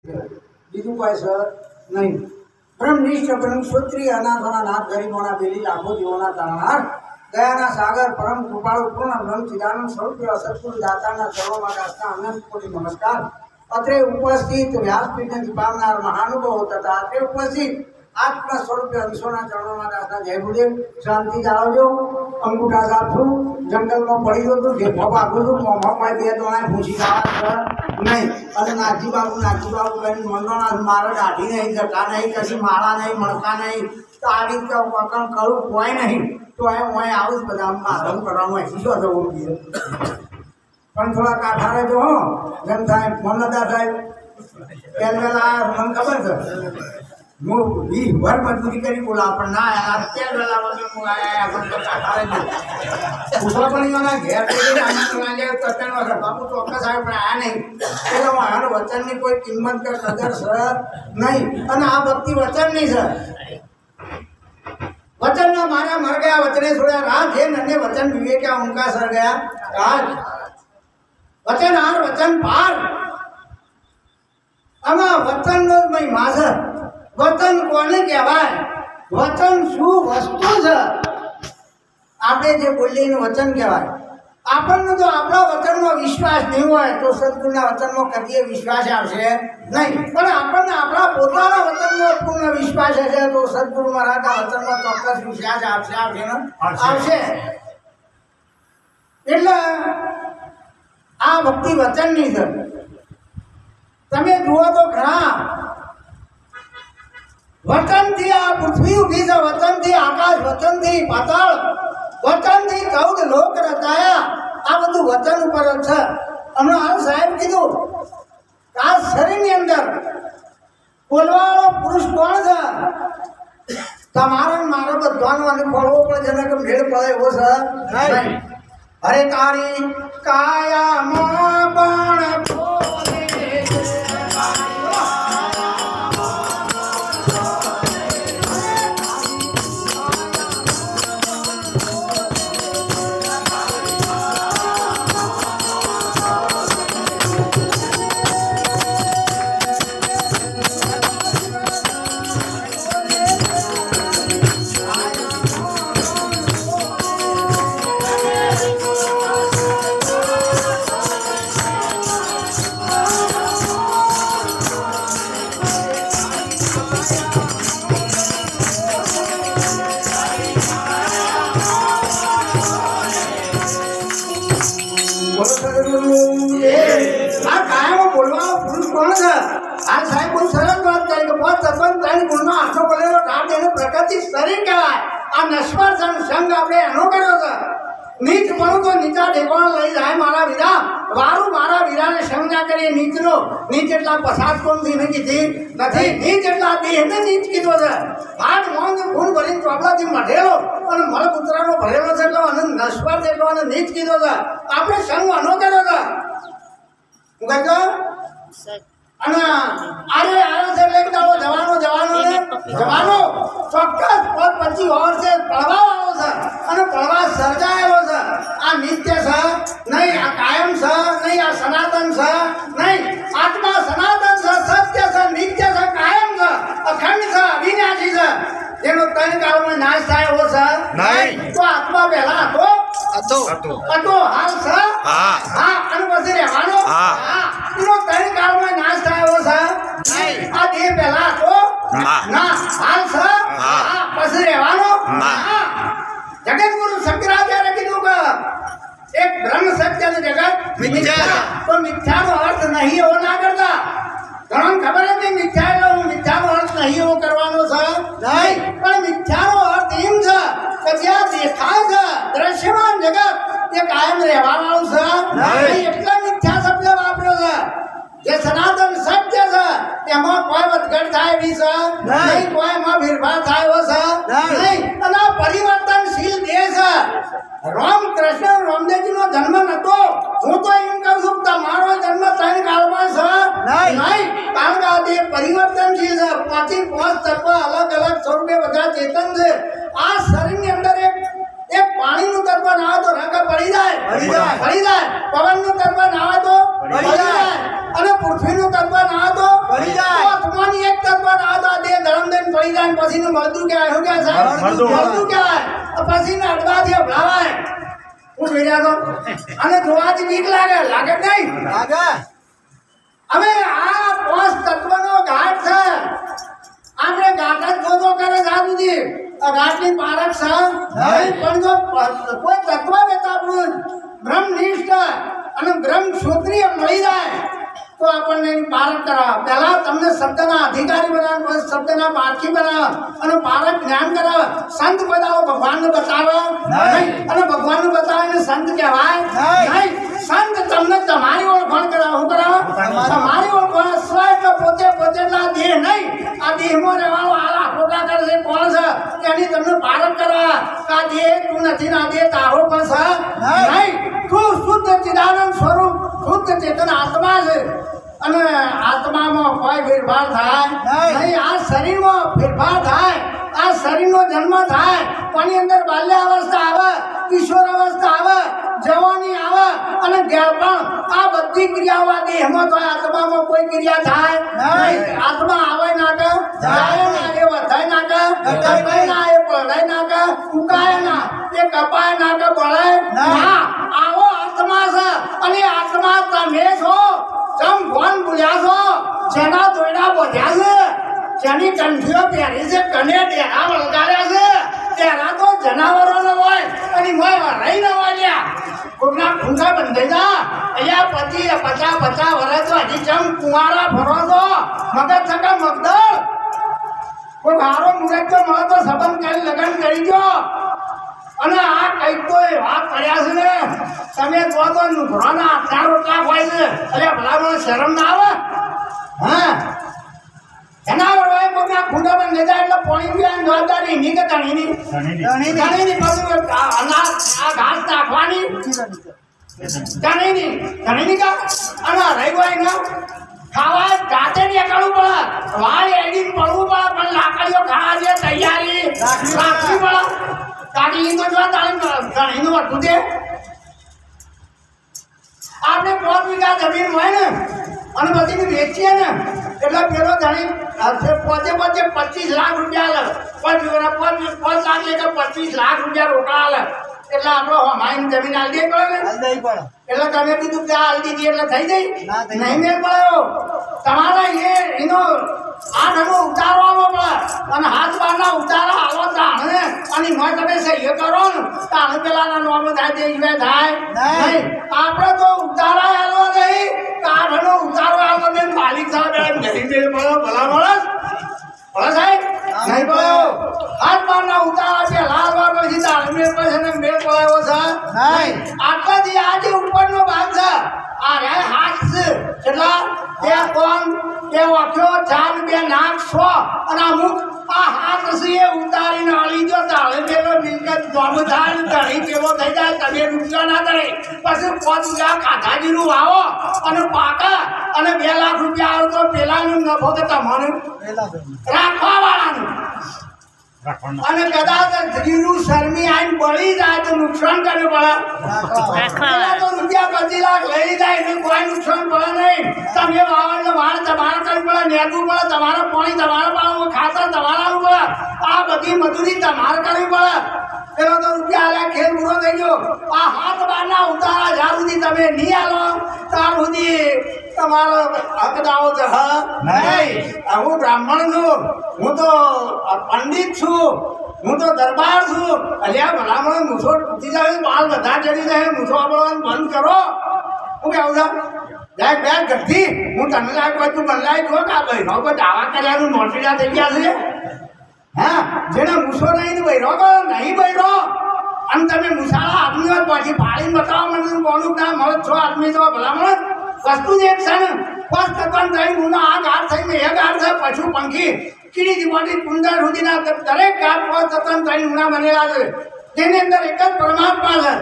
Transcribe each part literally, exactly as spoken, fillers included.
બીજું કોઈ સર નહીં. બ્રહ્મનિષ્ઠ બ્રહ્મસૂત્રી અનાથોના નાથ ગરીબોના બેલી લાખો જીવોના તારણહાર દયાના સાગર પરમ કૃપાળુ પૂર્ણ બ્રહ્મ ચિદાનંદ સ્વરૂપ એવા સત્પુરુષ દાતાના ચરણોમાં દાસના અનંત કોટી નમસ્કાર. અત્રે ઉપસ્થિત વ્યાસપીઠને પામનાર મહાનુભાવો તથા અત્રે ઉપસ્થિત આત્મ સ્વરૂપે અંશોના ચરણોમાં દાસના જય ગુરુદેવ. શાંતિ જાળવજો. અંગૂઠા સાફું જંગલમાં પડી ગયો તો જે ભોપ આપું છું મોમાં બે દોણા ભૂસી જવા નહીં. અને નાજી બાબુ નાજી બાબુ કઈ મંડોના મારો દાઢી નહીં, જટા નહીં, કશી માળા નહીં, મણકા નહીં, તો આ રીતે પકડ કરું કોઈ નહીં. તો એ હું આવું જ બધા માધમ કરવામાં શીશો જવું જોઈએ. પણ થોડા કાઠા રહેજો હો. જેમ સાહેબ ફોન નતા સાહેબ પહેલા મને ખબર છે હું વી ભર મજબૂરી કરી બોલા પણ ના અત્યારે વેલા વગર હું આયા પણ કાઠા રહેજો. પૂછવા પણ એના ઘેર તત્ણ વગર બાપુ ચોક્કસ આવે પણ આ નહીં. એટલે મારા વચનની કોઈ કિંમત કે કદર સર નહીં. અને આ ભક્તિ વચનની છે. વચનના મારા મર ગયા વચને છોડ્યા રાજ હે નન્ને વચન વિવેક્યા ઉનકા સર ગયા રાજ. વચન હાર વચન પાર. આમાં વચનનો જ મહિમા છે. વચન કોને કહેવાય? વચન શું વસ્તુ છે? આપણે જે બોલીએ એનું વચન કહેવાય. આપણને તો આપણા વચનમાં વિશ્વાસ નહીં હોય તો સદગુરુના વચનમાં કદીએ વિશ્વાસ આવશે નહીં. પણ આપણને આપણા પોતાના વચનમાં પૂર્ણ વિશ્વાસ હશે તો સદગુરુ મહારાજના વચનમાં ચોક્કસ વિશ્વાસ આવશે આવશે ને આવશે. એટલે આ ભક્તિ વચનની છે. તમે જુઓ તો ખરા વચનથી આ પૃથ્વી ઉભી છે, વચનથી આકાશ, વચનથી પાતાળ, વચનથી ચૌદ લોક રચાયા. આ બધું વચન ઉપર જ છે. હમણાં હાલ સાહેબ કીધું કે આ શરીરની અંદર બોલવાવાળો પુરુષ કોણ છે? તમારો મારો બધાનો અને ફળવો પડે જેને કે મેળ પડે એવો છે નહીં. અરે તારી કાયામાં પણ સંગ આપણે એનો કર્યો છે. નીચ મળું તો નીચા ઢેકોણ લઈ જાય મારા વીરા. વારું મારા વીરાને સંગ ના કરીએ નીચનો. નીચ એટલા પસાદ કોણથી નહીં કીધી નથી. નીચ એટલા દેહને નીચ કીધો છે. હાથ મોંઘ ખૂન ભરીને ચોપડાથી મઢેલો અને મળ કૂતરાનો ભરેલો છે એટલો અને નશ્વર છે એટલો અને નીચ કીધો છે. આપણે સંગ અનો કર્યો છે. હું કહે અને આરે આવ્યો છે એટલે દાવો જવાનો જવાનો ને જવાનો ચોક્કસ પદ પછી ઓર છે પડવાવાળો છે અને પડવા સર્જાયેલો છે. આ નિત્ય છે નહીં, આ કાયમ છે નહીં, આ સનાતન છે નહીં. આત્મા સનાતન છે, સત્ય છે, નિત્ય છે, કાયમ છે, અખંડ છે, અવિનાશી છે. જેનો ત્રણ કાળમાં નાશ થાય એવો છે નહીં. તો આત્મા પહેલા હતો હતો હતો હાલ છે હા હા અને પછી રહેવાનો હા એનો ત્રણ કાળમાં નાશ થાય એવો છે નહીં. આ દેહ પહેલા હતો ના હાલ છે હા પછી રહેવાનો હા. જગતગુરુ શંકરાચાર્ય કીધું કે એક બ્રહ્મ સત્ય ને જગત મિથ્યા. તો મિથ્યાનો અર્થ નહીં એવો ના કરતા. ઘણા ખબર હતી મિથ્યા એટલે હું મિથ્યાનો અર્થ નહીં એવો કરવાનો છે નહીં. પણ મિથ્યાનો અર્થ એમ છે કે જ્યાં દેખાય છે દ્રશ્યમાન જગત એ કાયમ રહેવાવાળું છે નહીં. એટલે મિથ્યા શબ્દ વાપર્યો છે. જે સનાતન સત્ય છે એમાં કોઈ વધઘટ થાય એવી છે નહીં, કોઈ એમાં ફેરફાર થાય એવો છે નહીં. અને આ પરિવર્તનશીલ દેહ છે. રામ કૃષ્ણ રામદેવજીનો જન્મ નતો. હું તો એમ કહું છું તમારો જન્મ ત્રણ કાળમાં છે નહીં. કારણ કે આ દેહ પરિવર્તનશીલ છે. પાંચી પાંચ તત્વ અલગ અલગ સ્વરૂપે બધા ચેતન છે. આ શરીરની અંદર એક એક પાણીનું તત્વ ના આવે તો રંગ પડી જાય પડી જાય. પવનનું તત્વ ના આવે તો પડી જાય અને પૃથ્વીનું તત્વ ના આવે તો પડી જાય. પછીનું મળતું કહેવાય. શું કહેવાય સાહેબ? મળતું કહેવાય. પછીને અડવાથી અભડાવાય. હું ભેડ્યા તો અને જોવાથી બીક લાગે. લાગે નહીં? લાગે. હવે આ પાંચ તત્વનો ઘાટ છે. આપણે ઘાટ જ ગોતો કરે સાબુજી. ઘાટની પારખ છે નહીં, પણ જો કોઈ તત્વ વેતા પુરુષ બ્રહ્મનિષ્ઠ અને બ્રહ્મ ક્ષોત્રિય મળી જાય તો આપણને એની પારખ કરાવે. પહેલા તમને શબ્દના અધિકારી બનાવે, પછી શબ્દના પારખી બનાવે અને પારખ જ્ઞાન કરાવે. સંત બતાવો, ભગવાનને બતાવે નહીં. અને ભગવાનને બતાવીને સંત કહેવાય નહીં. સંત તમને તમારી ઓળખાણ કરાવે. શું કરાવે? તમારી ઓળખાણ. સ્વ એટલે પોતે, પોતે એટલે આ દેહ નહીં. આ દેહમાં રહેવાનો આલા ખોટા કરે છે કોણ છે તેની તમને પારખ કરાવે. આ દેહ તું નથી ને આ દેહ તારો પણ છે નહીં. તું શુદ્ધ ચિદાનંદ સ્વરૂપ શુદ્ધ ચેતન આત્મા છે અને આત્મામાં કોઈ ફેરફાર થાય નહીં. આ શરીરમાં ફેરફાર થાય. આ શરીરનો જન્મ થાય. કોની અંદર બાલ્ય અવસ્થા આવે, કિશોર અવસ્થા આવે, જવાની આવે અને ગેરપણ. આ બધી ક્રિયાઓ આ દેહમાં થાય. આત્મામાં કોઈ ક્રિયા થાય નહીં. આત્મા આવે ના કે જાય ના, એ વધાય ના કે કપાય ના, એ પડાય ના કે ઉકાય ના, એ કપાય ના કે બળાય ના. આવો આત્મા છે અને આત્મા તમે છો. જમ ભણ બોલ્યા છો, જેના દોયડા બોધ્યા છે, જેની કંઠીઓ પહેરી છે, કને ડેરા વળગાડ્યા છે, ડેરા તો જનાવરોનો હોય અને મોય રહી ન હોય લ્યા. કોકના ખૂંખા બંધાઈ જા. અહીંયા પચી પચાસ પચાસ વર્ષ તો હજી જમ કુંવારા ફરો છો. મગજ થકા મગદળ. કોઈ હારો મુરત તો મળે તો સંબંધ કરી લગ્ન કરી દો. અને આ કઈક તો વાત કર્યા છે ને તમે જો તો નુકરાના આટલા રોટલા હોય છે. અરે ભલા મને શરમ ના આવે? હા, એના વડે કોઈના ખૂંડા બંધ લેતા એટલે પાણી પીવાની જવાબદારી એની કે ધણીની? ધણીની. પાછું અનાજ આ ઘાસ નાખવાની ધણીની. ધણીની કા અને રહી હોય ને ખાવા જાતે નીકળવું પડે. વાળ એડી પડવું પડે, પણ લાકડીઓ ખાવા જે તૈયારી રાખવી પડે. કાઢી તો જો ધણીનું હતું છે. આપણે પાંચ વીઘા જમીન હોય ને અને પછી વેચીએ ને એટલે પેલો ધણી પોતે પોતે પચીસ લાખ રૂપિયા લે. પાંચ પાંચ લાખ લે તો પચીસ લાખ રૂપિયા રોકડા લે. એટલે આપણો હમાઈની જમીન હાલ દે પડે ને. એટલે તમે કીધું કે હાલ દીધી એટલે થઈ જઈ નહીં મેળ પડ્યો. તમારે એ એનો હાથ એનો ઉતારવાનો પડે અને હાથ બારના ઉતારા આવો તાણે અને મેં તમે સહી કરો ને તાણે પેલાના નોમ થાય તે સિવાય થાય નહીં. આપણે તો ઉતારા આવો નહીં, કાઢનો ઉતારો આવો ને માલિક સાહેબ નહીં મેળ પડ્યો. ભલા મળે ભલા સાહેબ નહીં પડ્યો. હાથ બારના ઉતારા છે લાલ વાર પછી તાણે મેળ પડે ને મેળ પડાયો છે નહીં. આટલાથી આજે ઉપરનો ભાગ છે. આ રે હાથ છે કેટલા બે કોણ બે વાક્યો ચાર બે નાક સો અને અમુક આ હાથ છે એ ઉતારીને આલી દો તાળે પેલો મિલકત જોબ થાય તળી પેલો થઈ જાય. તમે રૂપિયા ના કરે પછી પાંચ રૂપિયા કાઠાજીનું વાવો અને પાકા અને બે લાખ રૂપિયા આવે તો પેલાનું નફો તો તમારું રાખવા વાળાનું. અને કદાચ ધીરું શરમી આઈને બળી જાય તો નુકસાન કરવું પડે. તો રૂપિયા પચીસ લાખ લઈ જાય એટલે કોઈ નુકસાન પડે નહીં. તમે વાવડ વાળ તમારે કરવું પડે, નેરવું પડે, તમારે પાણી તમારે પાડવું, ખાતર તમારે આવવું પડે, આ બધી મજૂરી તમારે કરવી પડે. પેલો તો રૂપિયા આલ્યા ખેલ પૂરો થઈ ગયો. આ હાથ બારના ઉતારા જ્યાં સુધી તમે નહીં આલો ત્યાં સુધી તમારો હક દાવો છે નહીં. હું બ્રાહ્મણ છું, હું તો પંડિત છું, હું તો દરબાર છું. અલ્યા ભલામણ મૂછો તૂટી જાય, બાલ બધા ચડી જાય, મૂછો આપવાનું બંધ કરો. હું કેવું છે લાયક બે ઘરથી હું તને લાયક હોય તું મને લાયક હો કા બહેનો કોઈ દાવા કર્યાનું નોટરીયા થઈ ગયા છે. હા, જેને મૂછો નહીં બહેરો કરો નહીં બહેરો અને તમે મૂછાળા આદમી પછી ફાળીને બતાવો મને કોનું ના મળે છો આદમી છો ભલામણ વસ્તુ જ એક છે ને. બસ તકન થઈ હું આ ગાઢ થઈને એ ગાઢ છે પશુ પંખી કીડી મોટી કુંદર સુધીના દરેક ગાઢ પાંચ તત્વ થઈ ઊના બનેલા છે. તેની અંદર એક જ પરમાત્મા છે.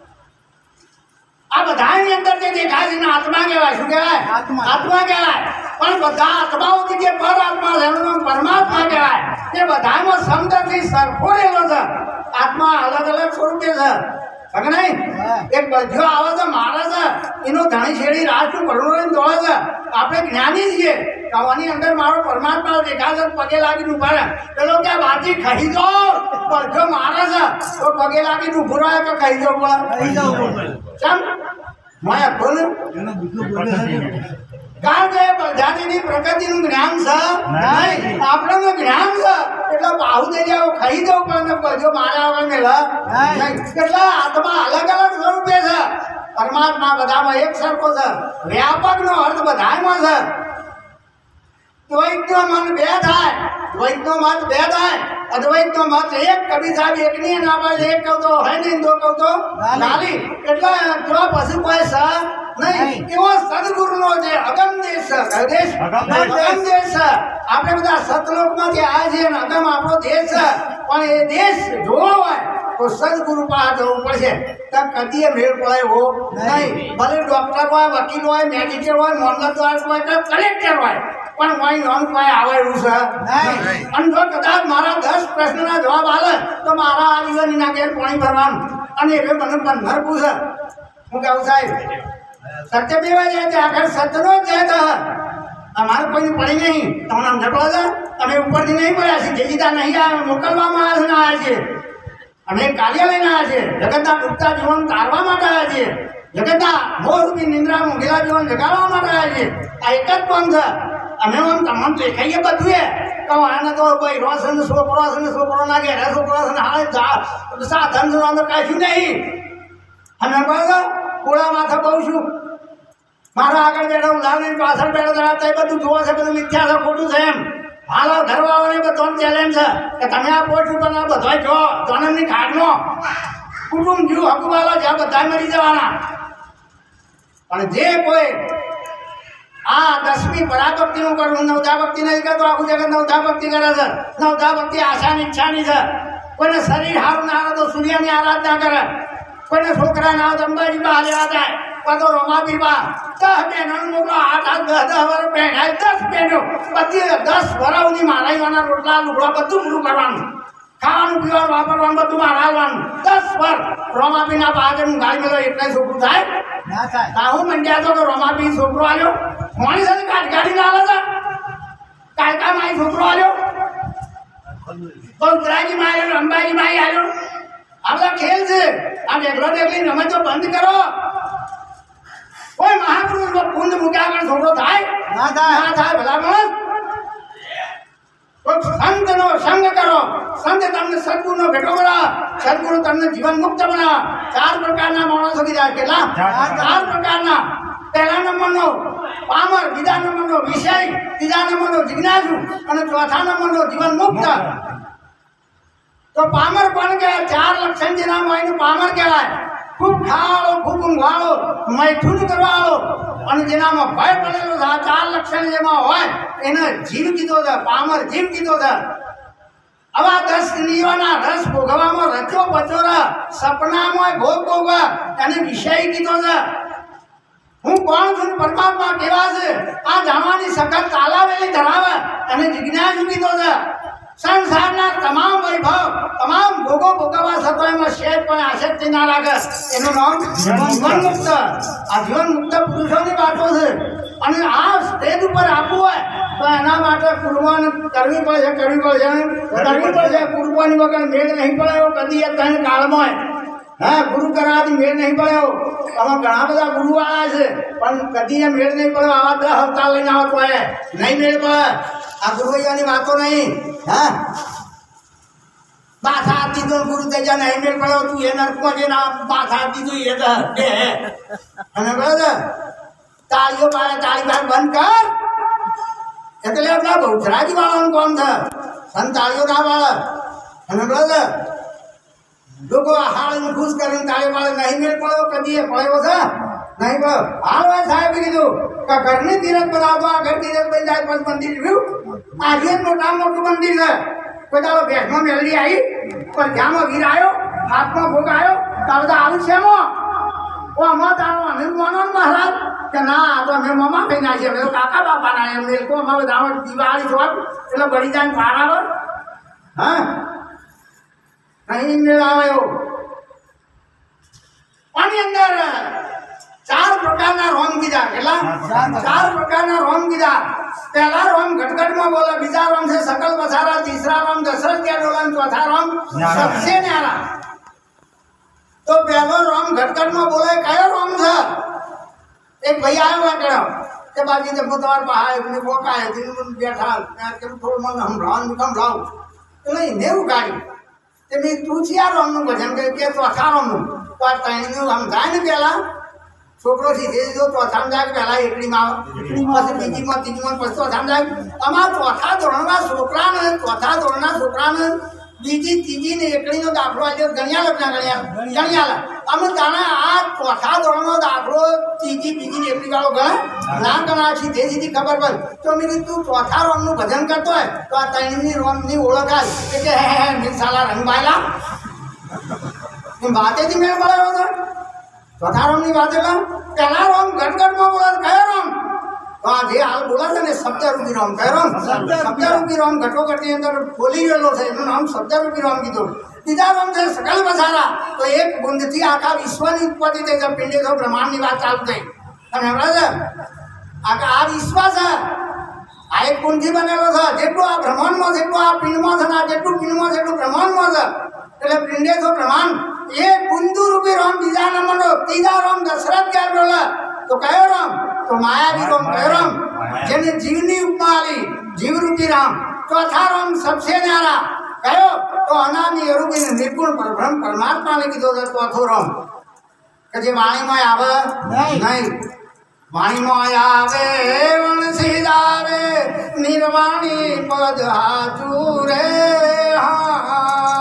આ બધાની અંદર જે દેખાય છે આત્મા કહેવાય. શું કહેવાય? આત્મા કહેવાય. પણ બધા આત્માઓથી જે પર આત્મા છે એનું નામ પરમાત્મા કહેવાય. તે બધામાં સમદરથી સરખો રહેલો છે. આત્મા અલગ અલગ સ્વરૂપે છે. સગ નહીં એક બધ્યો આવે છે મારે છે એનો ધણી છેડી રાજ નું ભરણો દોડે છે આપણે જ્ઞાની છીએ કવાની અંદર મારો પરમાત્મા દેખાશે પગે લાગીને ઉભા રહે પેલો કે બાજી ખાઈ દો બધ્યો મારે છે તો પગે લાગીને ઉભો રહે કે ખાઈ દો ખાઈ દો ચમ માયા બોલ કારણ કે પ્રજાતિની પ્રકૃતિનું જ્ઞાન છે નહીં આપણને જ્ઞાન છે એટલે બાહુ દે જાવ ખાઈ દઉં પણ બધો મારા આવે મેલા નહીં એટલે આત્મા અલગ અલગ સ્વરૂપે છે પરમાત્મા બધામાં એક સરખો છે વ્યાપકનો અર્થ બધામાં છે દ્વૈતનો મન બે થાય દ્વૈતનો મત બે થાય અદ્વૈતનો મત એક કવિ સાહેબ એકની ના પાડે એક કહું તો હોય નહીં દો કહું તો ગાલી એટલે જો પછી કોઈ છે નહીં એવો સદગુરુનો જે અગમ દેશ છે દેશ અગમ દેશ છે આપણે બધા સતલોકમાંથી આવ્યા છીએ અને અગમ આપણો દેશ છે પણ એ દેશ જોવો હોય તો સદગુરુ પાસે જવું પડશે તો કદીએ મેળ પડે એવો નહીં ભલે ડોક્ટર હોય વકીલ હોય મેડિકલ હોય મોનગતવાર હોય કે કલેક્ટર હોય પણ કોઈ નોન કોઈ આવે એવું છે નહીં અને જો કદાચ મારા દસ પ્રશ્નના જવાબ આવે તો મારા આ જીવનના ઘેર પાણી ભરવાનું અને એ મને પંદર પૂછે હું કહું સાહેબ સત્ય પીવા જાય છે આખર સત્યનો જ જાય અમારે કોઈને પડી નહીં તમને સમજ પડે છે તમે ઉપરથી નહીં પડ્યા છે જેજીતા નહીં આવે મોકલવામાં આવે છે ના આવે છે અમે કાર્ય લઈને આવ્યા છીએ જગતના ડૂબતા જીવન તારવા માટે આવ્યા છીએ જગતના મોહરૂપી નિંદ્રા ઊંઘેલા જીવન જગાડવા માટે આવ્યા છીએ આ એક જ પંથ છે અમે આમ તમને દેખાઈએ બધું એ કહું આને તો ભાઈ રોશન છોકરો છે ને છોકરો ના ઘેર છોકરો છે ને હા સાધન છે અંદર કાંઈ નહીં અને બરાબર કોળા માથે બહુ છું મારા આગળ બેઠા હું લાવીને પાછળ બેઠો ધરાવતા એ બધું જોવા છે બધું મિથ્યા છે ખોટું છે એમ હાલો ઘરવાળાને બધો ચેલેન્જ છે કે તમે આ પોટ ઉપર બધા જો જન્મની ખાડનો કુટુંબ જીવ હકુવાલા જ્યાં બધા મરી જવાના પણ જે કોઈ આ દસમી પરાભક્તિનું કરવું નવધા ભક્તિ નહીં કરતો આખું જગત નવધા ભક્તિ કરે છે નવધા ભક્તિ આશાની ઈચ્છાની છે કોઈને શરીર સારું ના આવે તો સૂર્યની આરાધના કરે કોઈને છોકરા ના આવે તો અંબાજી બહાર લેવા જાય તો રોમાબી બા દસ બહેનો મોકલો આઠ આઠ દસ દસ વર્ષ પહેણાય દસ બહેનો બધી દસ વરાવની મારાઈવાના રોટલા લુગડા બધું પૂરું કરવાનું ખાવાનું પીવાનું વાપરવાનું બધું મારાવાનું દસ વર્ષ રોમાબીના બહાર હું ગાડી મેળો એટલે છોકરું થાય ના થાય હું મંડ્યા તો કે રોમાબી છોકરો આવ્યો મોણી સાથે કાઢ ગાડી ના આવે છે કાલકા મારી છોકરો આવ્યો બહુચરાજી માં આવ્યો અંબાજી માં આવ્યો આ બધા ખેલ છે આ ઢેકલો ઢેકલી રમતો બંધ કરો કોઈ મહાપુરુષ કુંડ મૂક્યા આગળ છોકરો થાય ના થાય ના થાય ભલામણ કોઈ સંતનો સંગ કરો સંત તમને સદગુરુનો ભેટો કરા સદગુરુ તમને જીવન મુક્ત બના ચાર પ્રકારના માણસો કીધા કેટલા ચાર પ્રકારના પહેલા નંબરનો પામર બીજા નંબરનો વિષય ત્રીજા નંબરનો જિજ્ઞાસુ અને ચોથા નંબરનો જીવન મુક્ત તો પામર પણ કહેવાય ચાર લક્ષણ જેના હોય એનું પામર કહેવાય ખૂબ ખાવાળો ખૂબ ઊંઘવાળો મૈથુન કરવાવાળો અને જેનામાં ભય પડેલો છે આ ચાર લક્ષણ જેમાં હોય એને જીવ કીધો છે પામર જીવ કીધો છે આવા દસ ઇન્દ્રિયોના રસ ભોગવામાં રચો પચોરા સપનામાં ભોગ ભોગવા એને વિષય કીધો છે હું કોણ છું પરમાત્મા કેવા છે આ જાણવાની સખત તાલાવેલી ધરાવે અને જિજ્ઞાસુ કીધો છે સંસારના તમામ વૈભવ તમામ ભોગો ભોગવવા છતાં એમાં શેર પણ આસક્તિ ના રાખે એનું નામ જીવન મુક્ત આ જીવન મુક્ત પુરુષોની વાતો છે અને આ સ્ટેજ ઉપર આપવું હોય તો એના માટે કુરબાન કરવી પડશે કરવી પડશે કરવી પડશે કુરબાની વગર મેળ નહીં પડે એવો કદી એ ત્રણ કાળમાં હા ગુરુ કરાવવાથી મેળ નહીં પડે એવો આમાં ઘણા બધા ગુરુ આવ્યા છે પણ કદી એ મેળ નહીં પડે આવા દસ અવતાર લઈને આવતો હોય નહીં મેળ પડે આ ગુરુની વાતો નહીં હા માથા આપી દીધો ગુરુ તેજા નહીં મેળ પડ્યો તું એ નરકમાં જઈને માથા આપી દીધું એ અને બરાબર તાળીઓ પાડે તાળી બાર બંધ કર એટલે આપણા બહુચરાજી વાળાનું કામ છે અને તાળીઓ ના પાડે અને બરાબર લોકો હાલ ખુશ કરીને તાળી પાડે નહીં મેળ પડ્યો કદી એ પડ્યો છે નહીં પડ્યો હાલ હોય સાહેબ કીધું કે ઘરની તીરથ બનાવતો આ ઘર તીરથ બની જાય પણ મંદિર રહ્યું આ જે મોટા મોટું મંદિર છે કોઈ તારો બેઠમાં મેળવી આવી પણ જ્યાંમાં વીર આવ્યો હાથમાં ભોગ આવ્યો તારો બધા આવું છે એમાં ઓ આમાં તારો અનિલ માનો મહારાજ કે ના તો અમે મમા ખાઈ નાખીએ અમે તો કાકા બાપાના એમ લોકો અમારે બધા દિવાળી જોવા એટલે બળી જાય પાર આવે હા અહીં મેળ આવ્યો આની અંદર ચાર પ્રકારના રોમ કીધા કેટલા ચાર પ્રકારના રોમ કીધા पहला रोम घटघट में बोला बीजा रोम से सकल बसारा तीसरा रोम दशरथ क्या डोलन चौथा रोम सबसे न्यारा तो पहलो रोम घटघट में बोले कयो रोम था एक भैया आया हुआ करो के बाजी जब तुम्हारे पहाड़ अपने वो का है दिन में बैठा मैं के थोड़ा मन हम रान निकम लाओ तो नहीं नेव गाड़ी ते मैं तुचिया रोम नु भजन के के तो अथा रोम नु तो टाइम नु हम जाए ने पहला छोकरो थी दे दो तो अथाम जाके पहला एकड़ी में एकड़ी में से बीजी में तीजी में पछतो अथाम जाके અમાર ચોથા ધોરણના છોકરાને ચોથા ધોરણના છોકરાને બીજી ત્રીજી ને એકડી નો દાખલો આજે ગણ્યા લખના ગણ્યા ગણ્યા અમે તાણે આ ચોથા ધોરણનો દાખલો ત્રીજી બીજી ને એકડી વાળો ગણ ના ગણા છે તે સીધી ખબર પડ તો મેં કીધું તું ચોથા રોમનું ભજન કરતો હોય તો આ ત્રણની રોમની ઓળખ આજ કે હે હે મિસાલા રંગવાયલા એમ વાતેથી મેળ પડ્યો હતો चौथा रोम की बात है पहला रोम घटघट में बोला कयो रोम तो आज ये हाल बोला था ने शब्द रूपी रोम कयो रोम शब्द रूपी रोम घटोघट के अंदर बोली गयो है एનું નામ શબ્દ રૂપી રોમ કીધું બીજા રોમ છે सकल बसारा तो एक बूंद थी आखा विश्वની उत्पत्ति થઈ जब पिंडे तो ब्रह्मांड ની વાત ચાલુ થઈ અને હમણાં છે આખા આ વિશ્વ છે આ એક બૂંદ થી બનેલો છે જેટલું આ બ્રહ્માંડમાં જેટલું આ પિંડમાં છે ના જેટલું પિંડમાં જેટલું બ્રહ્માંડમાં છે એટલે पिंडे तो ब्रह्मांड ये बुंदू रूपी रोम बीजा नंबर नो तीजा रोम दशरथ क्या बोला तो कयो रोम तो मायावी रोम कयो रोम जेने जीवनी उपमा आली जीव रूपी राम चौथा रोम सबसे न्यारा कयो तो अनामी रूपी निर्गुण परब्रह्म परमात्मा ने कीधो तो चौथो रोम के जे वाणी में आवे नहीं नहीं वाणी में आवे वंशी जावे निर्वाणी पद हाजूरे हाँ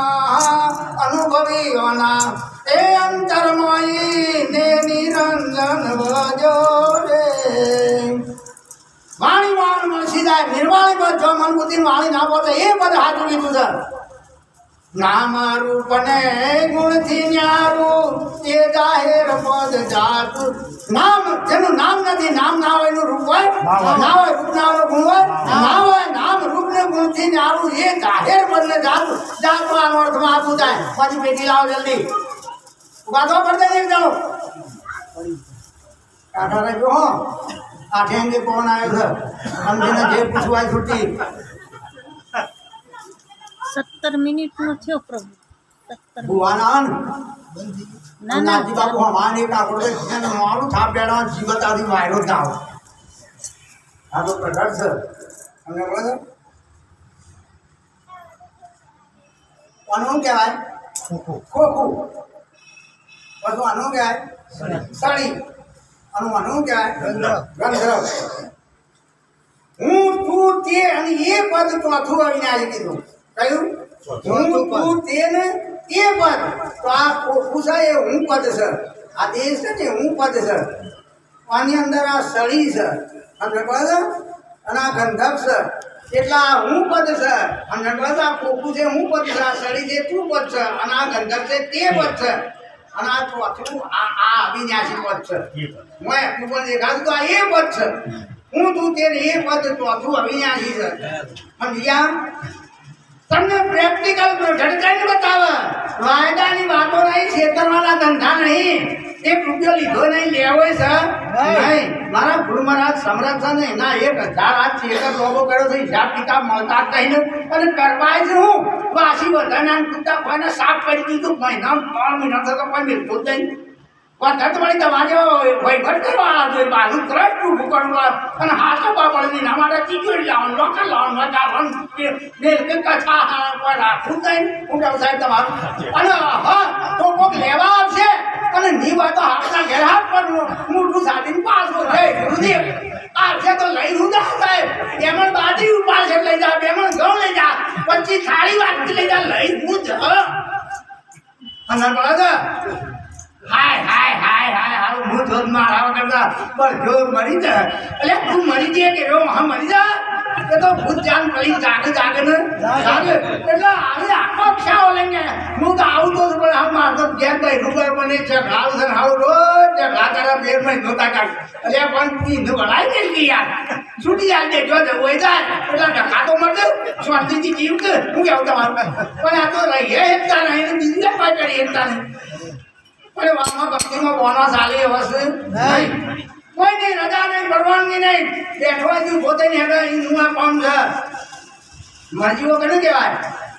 अनुभवी होना ए अंतरमयी ने निरंजन भजो रे वाणी वाण मळसी जाय निर्वाणी पद जो मन बुद्धि वाणी ना बोले ए पद हाथ लीधुं छे नाम रूप ने गुण थी न्यारू ए जाहेर पद जात नाम जेनु नाम नहीं नाम ना होय नु रूप होय ना होय रूप ना होय गुण होय ना होय नाम रूप ने गुण थी न्यारू ए जाहेर पद ने जात जात नो अर्थ में आगू जाए पाછી पेटी लाओ जल्दी उबातो कर दे एक जाओ काटा रे जो आठेंगे कौन आयो है हमने ने जे पूछवाई छुट्टी सत्तर मिनिट नो थयो प्रभु सत्तर भुवानान ना ना जी बाबू हमारे का कोले ने मारू था बेड़ा जीवत आदि वायरो जाओ आ तो प्रकट सर हमने बोला अनु क्या है खो खो बस अनु क्या है साड़ी अनु अनु क्या है गंधर्व हूँ तू ते અને એ પદ ચોથું આવીને આવી કીધું કયું હું તું તે ને એ પદ તો આ પૂછા એ હું પદ છે આ દેશ છે ને હું પદ છે આની અંદર આ સળી છે અને પદ અને આ ગંધર્વ છે એટલા હું પદ છે અને પદ આ કોકુ છે હું પદ છે આ સળી છે તું પદ છે અને આ ગંધર્વ છે તે પદ છે અને આ ચોથું આ આ અવિનાશી પદ છે હું એટલું પણ દેખાતું તો આ એ પદ છે હું તું તેને એ પદ ચોથું અવિનાશી છે પણ યા તમને પ્રેક્ટિકલ ઝડકાઈને બતાવે વાયદાની વાતો નહીં છેતરવાના ધંધા નહીં એક રૂપિયો લીધો નહીં લેવો છે નહીં મારા ગુરુ મહારાજ સમરથ છે ને એના એક હજાર આ છેતર લોકો કર્યો છે હિસાબ કિતાબ મળતા જ નહીં અને કરવાય છે હું વાસી બધાના કુત્તા કોઈને સાફ કરી દીધું મહિના ત્રણ મહિના થતો કોઈ મિલતું જ નહીં વાત વાળી તમારે વહીવટ કરવાના જોઈએ બાજુ ત્રણ ટૂંકું કરવા અને હાથો બાપડની ના મારે ચીચોડી લાવવાનું લોકલ લાવવાનું વધારવાનું મેલ કે કથા કોઈ રાખવું નહીં હું કહું સાહેબ તમારું અને હા તો કોઈક લેવા આવશે અને ની વાતો હાથના ઘેર હાથ પર મોટું સાધીને પાછો થઈ ગુરુદેવ આવશે તો લઈ રૂદા સાહેબ એમણ બાજી ઉપાડશે લઈ જા બેમણ ઘઉં લઈ જા પછી થાળી વાટકી લઈ જા લઈ હું જ અને બરાબર हाय हाय हाय हाय हाल मुंह धोद मारा करता पर जो मरी जा अरे तू मरी जे के रो हम मरी जा ये तो भूत जान पड़ी जागे जागे न जागे એટલે આવી આખો ખ્યાલ લેંગે હું તો આવું તો પણ हम मार तो गेट भाई रुपर बने છે ગાવ છે હાવ રોજ જે ગાતારા પેર में નોતા કાઢ અરે પણ તી ન ભલાઈ દે કે યાર છૂટી જાય દે જો હોય જાય એટલે ડખા તો મર દે સ્વાતિજી જીવ કે હું કેવું તમારું પણ આ તો રહી એકતા નહીં બીજી કોઈ કરી એકતા નહીં અરે વામાં ભક્તિમાં બોનસ આલે હશે નહીં કોઈ નહીં રજા નહીં પરવાનગી નહીં બેઠવા જ પોતે નહીં હેડા ઈનું કામ છે મરજીઓ કને કહેવાય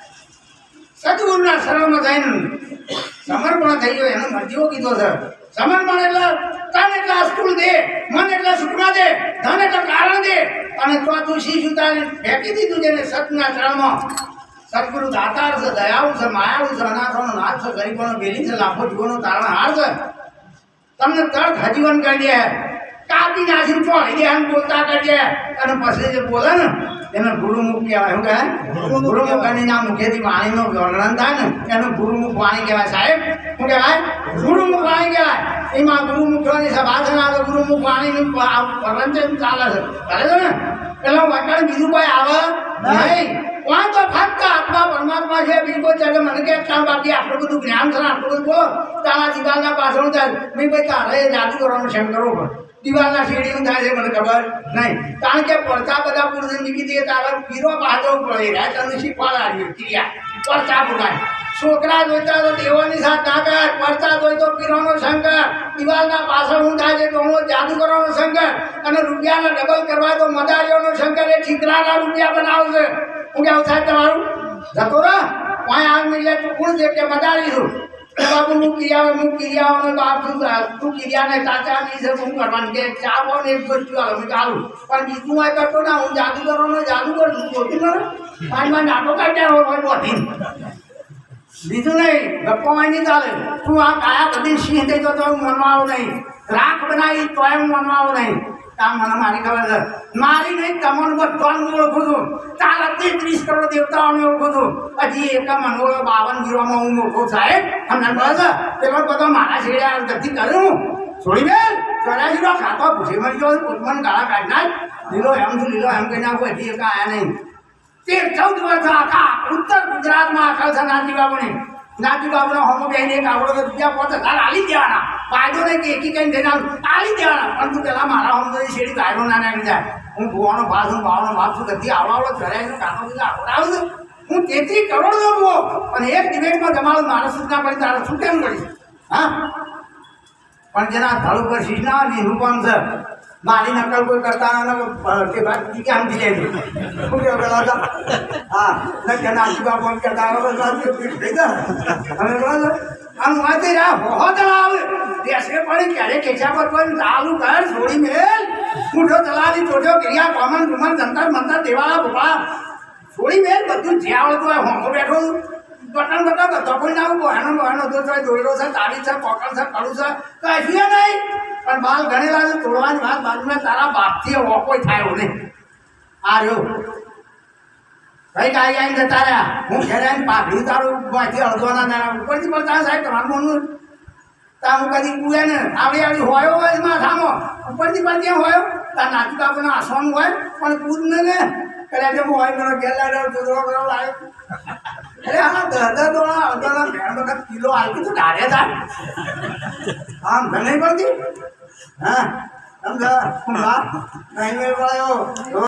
સદગુરુના શરણમાં જઈને સમર્પણ થઈ ગયો એને મરજીઓ કીધો છે સમર્પણ એટલે તન એટલે સ્કૂલ દે મન એટલે સુખના દે ધન એટલે કારણ દે અને તો તું શીશ ઉતારી ફેંકી દીધું જેને સતના ચરણમાં સદગુરુ દાતાર છે દયાળુ છે માયાળુ છે અનાથોનો નાથ છે ગરીબોનો બેલી છે લાખો જીવોનો તારણહાર છે તમને તર્ક હજીવન કરી દે કાપી નાખીને ચોળી દે એમ બોલતા કરી દે અને પછી જે બોલે ને એને ગુરુમુખ કહેવાય શું કહેવાય ગુરુમુખ અને ના મુખેથી વાણીનું વર્ણન થાય ને એનું ગુરુમુખ વાણી કહેવાય સાહેબ શું કહેવાય ગુરુમુખ વાણી કહેવાય એમાં ગુરુમુખની સભા છે ને ગુરુમુખ વાણીનું પ્રવચન ચાલે છે ચાલે છે ને એટલે વટાણ બીજું કોઈ આવે નહીં वहाँ तो फक्त आत्मा परमात्मा છે બિલકુલ ચાલે મને કે કામ બાકી આટલું બધું જ્ઞાન છે આટલું બધું બોલો તારા દિવાલના પાછળ જાય મેં ભાઈ તારે જાદુ કરવાનું શેમ કરવો પડે દિવાલના સીડીઓ થાય છે મને ખબર નહીં કારણ કે પડતા બધા પુરુષ નીકળી દે તારા પીરો પાછળ પડે રહ્યા તને શીખવાડા ક્રિયા પડતા પુરાય છોકરા જોઈતા તો દેવાની સાથ ના કર પડતા જોઈ તો પીરોનો શંકર દિવાલના પાછળ હું થાય છે તો હું જાદુ કરવાનો શંકર અને રૂપિયાના ડબલ કરવા તો મદારીઓનો શંકર એ ઠીકરાના રૂપિયા બનાવશે હું કેવું થાય તમારું જતો રહે વાય આગ મિલે તું કોણ છે કે મદારી છું બાબુ હું ક્રિયા હું ક્રિયાઓને બાપ છું તું ક્રિયાને ચાચા નહીં છે હું કરવાનું કે ચા પાવ ને એક ગોઠવી હાલો હું ચાલું પણ બીજું હોય કરતો ના હું જાદુ કરવાનો જાદુ કરું ગોઠવી મને પાંચ માં નાટો કાઢ્યા હોય ગોઠવી બીજું નહીં ગપ્પામાં નહીં ચાલે તું આ કાયા બધી સિંહ થઈ તો હું મનવા આવું નહીં રાખ બનાવી તો હું મનવા આવું નહીં કામ મને મારી ખબર છે મારી નહીં તમને બધાને ઓળખું છું ચાર તેત્રીસ કરોડ દેવતાઓને ઓળખું છું હજી એક મનોળો બાવન ગીરોમાં હું મોટો સાહેબ તમને બસ પેલો બધો મારા છેડ્યા ગતિ કરું છોડી બેન ચોર્યાસી નો ખાતો પૂછી મળી ગયો મને ગાળા કાઢી નાખ લીલો એમ છું લીલો એમ કહી નાખું હજી એક આયા નહીં તેર ચૌદ વર્ષ આખા ઉત્તર ગુજરાતમાં આખા છે નાજી બાબુને નાજી બાબુનો હોમો બેન એક આવડો તો બીજા પોતે ઘર આલી દેવાના ફાયદો નહીં કે એકી કઈ દેના આલી દેવાના પણ તું પેલા મારા હોમ તો શેડી ગાયનો ના નાખી જાય હું ભુવાનો ભાત હું ભાવનો ભાત છું ગતિ આવડાવડો ચરાય કાકો દીધા આવડાવું છું હું તેત્રીસ કરોડ નો ભૂવો અને એક ડિબેટમાં તમારું મારા સૂચના પડી તારે શું કેમ કરીશ હા પણ જેના ધળ ઉપર શીશના એનું કામ છે મારી નકલ કોઈ કરતા કે ભાઈ કેમ દિલે શું કે પેલા હા કે નાચીબા ફોન કરતા અમે બરાબર આમ વાંચી રહ્યા હોહો ચલાવે દેશે પણ ક્યારે કેચા પર પણ ચાલુ કર છોડી મેલ મૂઠો ચલાવી ચોટો ક્રિયા કોમન કુમન જંતર મંતર દેવાળા ભોપા છોડી મેલ બધું જે આવડતું હોય હોમો બેઠો બટન બટન બધો કોઈ ના બહેનો બહેનો તો દોયડો છે તાળી છે પોકળ છે કડું છે કશું નહીં પણ બાલ ગણેલા છે તોડવાની વાત બાજુમાં તારા બાપથી ઓકોય થાય નહીં આ રહ્યો કઈ કાંઈ આવીને જતા રહ્યા હું ઘેરે આવીને પાઘડી તારું માંથી અડધવાના ના ઉપરથી પણ તારા સાહેબ તમારું મનનું તા હું કદી કુએ ને આવડી આવડી હોયો હોય માથામાં ઉપરથી પણ ત્યાં હોયો તાર નાતી બાપુના આસવાનું હોય પણ કૂદ ને ને કદાચ હું હોય મને ઘેર લાવ્યો દોડો કરો લાવ્યો અરે હા દસ દસ દોડા અડધોના ઘેર વખત કિલો આવી તું ધારે થાય આમ ઘણી પડતી હા સમજા નહીં મેળ પડ્યો